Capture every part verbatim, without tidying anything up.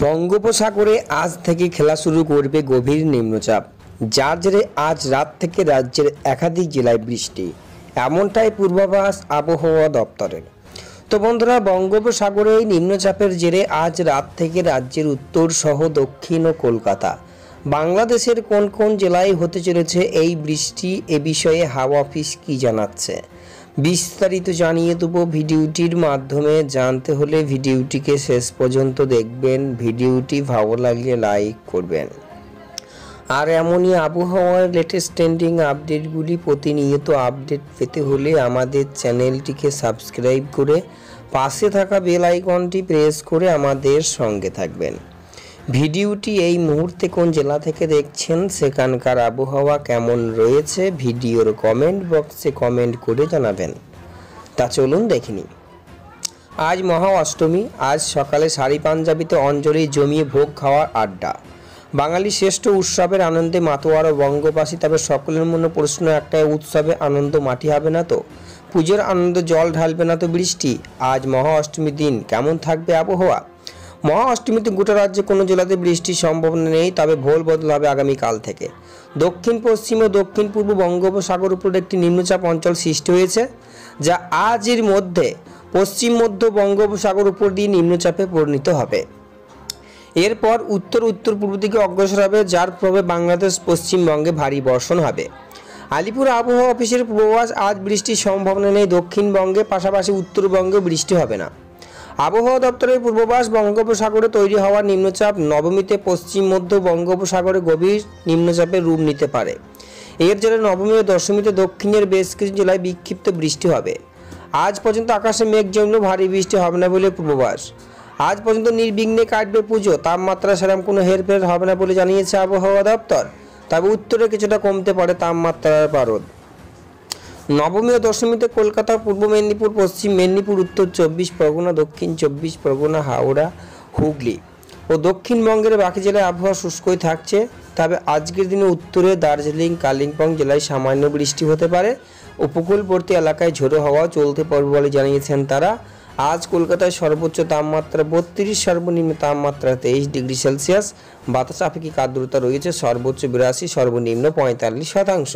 বঙ্গোপসাগরে আজ থেকে খেলা শুরু করবে গভীর নিম্নচাপ, যার জেরে আজ রাত থেকে রাজ্যের একাধিক জেলায় বৃষ্টি, এমনটাই পূর্বাভাস আবহাওয়া দপ্তরের। তো বন্ধুরা, বঙ্গোপসাগরে এই নিম্নচাপের জেরে আজ রাত থেকে রাজ্যের উত্তর সহ দক্ষিণ ও কলকাতা, বাংলাদেশের কোন কোন জেলায় হতে চলেছে এই বৃষ্টি, এ বিষয়ে হাওয়া অফিস কী জানাচ্ছে বিস্তারিত জানিয়ে দেবো ভিডিওটির মাধ্যমে। জানতে হলে ভিডিওটিকে শেষ পর্যন্ত দেখবেন, ভিডিওটি ভালো লাগলে লাইক করবেন। আর এমনই আবহাওয়ার লেটেস্ট ট্রেন্ডিং আপডেটগুলি প্রতিনিয়ত আপডেট পেতে হলে আমাদের চ্যানেলটিকে সাবস্ক্রাইব করে পাশে থাকা বেল আইকনটি প্রেস করে আমাদের সঙ্গে থাকবেন। ভিডিওটি এই মুহূর্তে কোন জেলা থেকে দেখছেন, সেখানকার আবহাওয়া কেমন রয়েছে ভিডিওর কমেন্ট বক্সে কমেন্ট করে জানাবেন। তা চলুন দেখে নিই। আজ মহা অষ্টমী। আজ সকালে শাড়ি পাঞ্জাবিতে অঞ্জলি জমিয়ে ভোগ খাওয়ার আড্ডা। বাঙালি শ্রেষ্ঠ উৎসবের আনন্দে মাতোয়ারা বঙ্গবাসী। তবে সকলের মনে প্রশ্ন একটাই, উৎসবে আনন্দ মাটি হবে না তো? পুজোর আনন্দ জল ঢালবে না তো বৃষ্টি? আজ মহা অষ্টমীর দিন কেমন থাকবে আবহাওয়া? মহা অষ্টমীতে গোটা রাজ্যে কোনো জেলাতে বৃষ্টির সম্ভাবনা নেই, তবে ভোল বদল হবে আগামীকাল থেকে। দক্ষিণ পশ্চিম ও দক্ষিণ পূর্ব বঙ্গোপসাগর উপর একটি নিম্নচাপ অঞ্চল সৃষ্টি হয়েছে, যা আজের মধ্যে পশ্চিম মধ্য বঙ্গোপসাগর উপর দিয়ে নিম্নচাপে পরিণত হবে। এরপর উত্তর উত্তর পূর্ব দিকে অগ্রসর হবে, যার প্রভাবে বাংলাদেশ পশ্চিমবঙ্গে ভারী বর্ষণ হবে। আলিপুর আবহাওয়া অফিসের পূর্বাভাস, আজ বৃষ্টির সম্ভাবনা নেই দক্ষিণবঙ্গে, পাশাপাশি উত্তরবঙ্গে বৃষ্টি হবে না। আবহাওয়া দপ্তরের পূর্বাভাস, বঙ্গোপসাগরে তৈরি হওয়া নিম্নচাপ নবমীতে পশ্চিম মধ্য বঙ্গোপসাগরে গভীর নিম্নচাপের রূপ নিতে পারে। এর জেরে নবমী ও দশমীতে দক্ষিণের বেশ কিছু জেলায় বিক্ষিপ্ত বৃষ্টি হবে। আজ পর্যন্ত আকাশে মেঘ জমলেও ভারী বৃষ্টি হবে না বলে পূর্বাভাস। আজ পর্যন্ত নির্বিঘ্নে কাটবে পুজো, তাপমাত্রা সেরকম কোনো হেরফের হবে না বলে জানিয়েছে আবহাওয়া দপ্তর। তবে উত্তরে কিছুটা কমতে পারে তাপমাত্রার পারদ। নবমী ও দশমীতে কলকাতা, পূর্ব মেদিনীপুর, পশ্চিম মেদিনীপুর, উত্তর চব্বিশ পরগনা, দক্ষিণ চব্বিশ পরগনা, হাওড়া, হুগলি ও দক্ষিণবঙ্গের বাকি জেলায় আবহাওয়া শুষ্কই থাকছে। তবে আজকের দিনে উত্তরে দার্জিলিং, কালিম্পং জেলায় সামান্য বৃষ্টি হতে পারে। উপকূলবর্তী এলাকায় ঝোড়ো হাওয়া চলতে পারবে বলে জানিয়েছেন তারা। আজ কলকাতায় সর্বোচ্চ তাপমাত্রা বত্রিশ, সর্বনিম্ন তাপমাত্রা তেইশ ডিগ্রি সেলসিয়াস। বাতাস আপেক্ষিক আর্দ্রতা রয়েছে সর্বোচ্চ বিরাশি, সর্বনিম্ন পঁয়তাল্লিশ শতাংশ।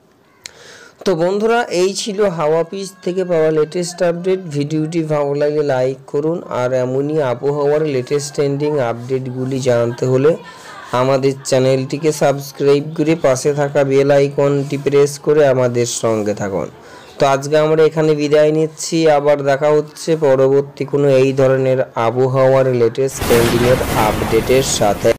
তো বন্ধুরা, এই ছিল হাওয়া অফিস থেকে পাওয়া লেটেস্ট আপডেট। ভিডিওটি ভালো লাগলে লাইক করুন। আর এমনই আবহাওয়ার লেটেস্ট ট্রেন্ডিং আপডেটগুলি জানতে হলে আমাদের চ্যানেলটিকে সাবস্ক্রাইব করে পাশে থাকা বেল আইকনটি প্রেস করে আমাদের সঙ্গে থাকুন। তো আজকে আমরা এখানে বিদায় নিচ্ছি, আবার দেখা হচ্ছে পরবর্তী কোনো এই ধরনের আবহাওয়ার লেটেস্ট ট্রেন্ডিংয়ের আপডেটের সাথে।